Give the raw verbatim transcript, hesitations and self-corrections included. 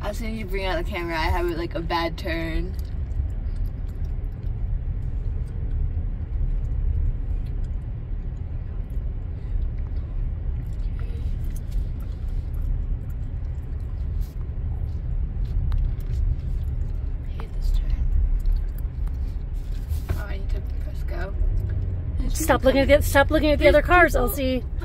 As soon as you bring out the camera, I have like a bad turn. I hate this turn. Oh, I need to press go. Stop looking at the stop looking at the other cars, Elsie.